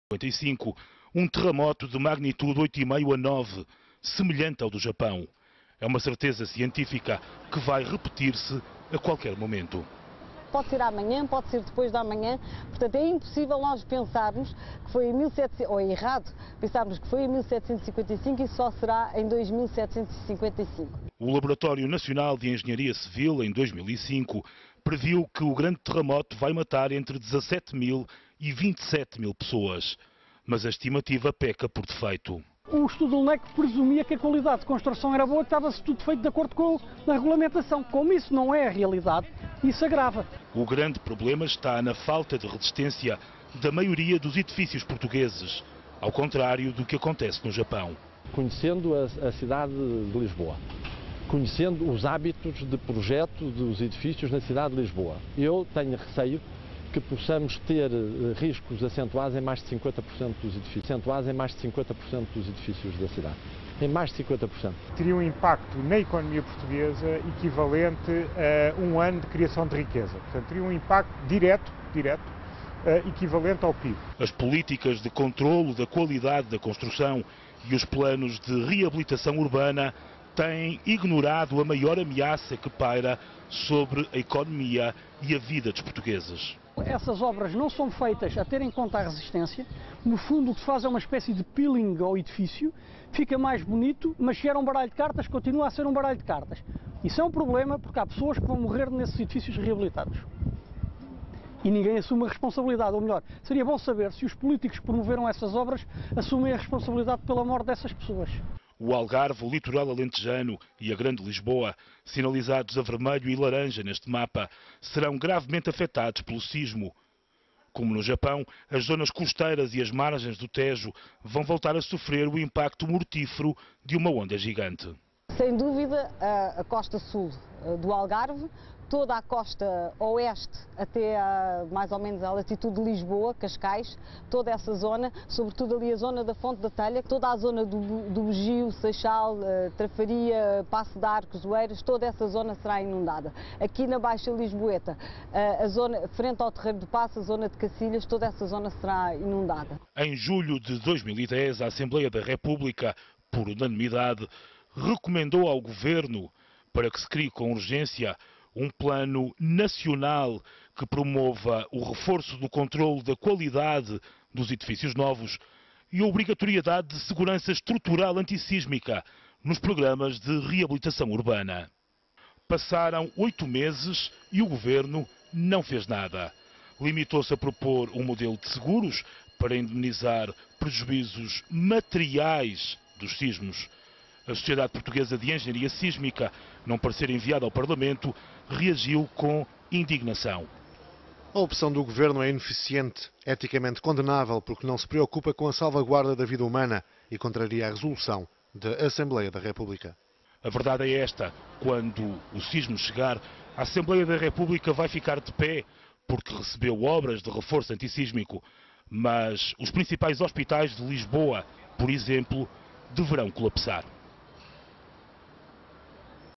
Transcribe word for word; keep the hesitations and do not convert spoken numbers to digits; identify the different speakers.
Speaker 1: cinquenta e cinco, um terremoto de magnitude oito vírgula cinco a nove, semelhante ao do Japão. É uma certeza científica que vai repetir-se a qualquer momento.
Speaker 2: Pode ser amanhã, pode ser depois da manhã, portanto é impossível nós pensarmos que foi em mil e setecentos, ou é errado pensarmos que foi em mil setecentos e cinquenta e cinco e só será em dois mil setecentos e cinquenta e cinco.
Speaker 1: O Laboratório Nacional de Engenharia Civil, em dois mil e cinco, previu que o grande terremoto vai matar entre dezassete mil e vinte e sete mil pessoas. Mas a estimativa peca por defeito.
Speaker 3: O estudo do L N E C presumia que a qualidade de construção era boa, que estava-se tudo feito de acordo com a regulamentação. Como isso não é a realidade, isso agrava.
Speaker 1: O grande problema está na falta de resistência da maioria dos edifícios portugueses, ao contrário do que acontece no Japão.
Speaker 4: Conhecendo a, a cidade de Lisboa, conhecendo os hábitos de projeto dos edifícios na cidade de Lisboa, eu tenho receio que possamos ter riscos acentuados em mais de cinquenta por cento dos edifícios, acentuados em mais de cinquenta por cento dos edifícios da cidade. Em mais de cinquenta por cento.
Speaker 5: Teria um impacto na economia portuguesa equivalente a um ano de criação de riqueza. Portanto, teria um impacto direto, direto, equivalente ao P I B.
Speaker 1: As políticas de controlo da qualidade da construção e os planos de reabilitação urbana têm ignorado a maior ameaça que paira sobre a economia e a vida dos portugueses.
Speaker 3: Essas obras não são feitas a ter em conta a resistência. No fundo, o que se faz é uma espécie de peeling ao edifício. Fica mais bonito, mas se era um baralho de cartas, continua a ser um baralho de cartas. Isso é um problema porque há pessoas que vão morrer nesses edifícios reabilitados. E ninguém assume a responsabilidade. Ou melhor, seria bom saber se os políticos que promoveram essas obras assumem a responsabilidade pela morte dessas pessoas.
Speaker 1: O Algarve, o litoral alentejano e a Grande Lisboa, sinalizados a vermelho e laranja neste mapa, serão gravemente afetados pelo sismo. Como no Japão, as zonas costeiras e as margens do Tejo vão voltar a sofrer o impacto mortífero de uma onda gigante.
Speaker 2: Sem dúvida, a costa sul do Algarve, toda a costa oeste até a, mais ou menos a latitude de Lisboa, Cascais, toda essa zona, sobretudo ali a zona da Fonte da Telha, toda a zona do, do Bugio, Seixal, Trafaria, Passo de Arcos, Oeiras, toda essa zona será inundada. Aqui na Baixa Lisboeta, a zona frente ao Terreiro do Passo, a zona de Cacilhas, toda essa zona será inundada.
Speaker 1: Em julho de dois mil e dez, a Assembleia da República, por unanimidade, recomendou ao Governo para que se crie com urgência um plano nacional que promova o reforço do controle da qualidade dos edifícios novos e a obrigatoriedade de segurança estrutural antissísmica nos programas de reabilitação urbana. Passaram oito meses e o Governo não fez nada. Limitou-se a propor um modelo de seguros para indemnizar prejuízos materiais dos sismos. A Sociedade Portuguesa de Engenharia Sísmica, não parecer enviada ao Parlamento, reagiu com indignação.
Speaker 6: A opção do Governo é ineficiente, eticamente condenável porque não se preocupa com a salvaguarda da vida humana e contraria a resolução da Assembleia da República.
Speaker 1: A verdade é esta: quando o sismo chegar, a Assembleia da República vai ficar de pé porque recebeu obras de reforço antissísmico, mas os principais hospitais de Lisboa, por exemplo, deverão colapsar.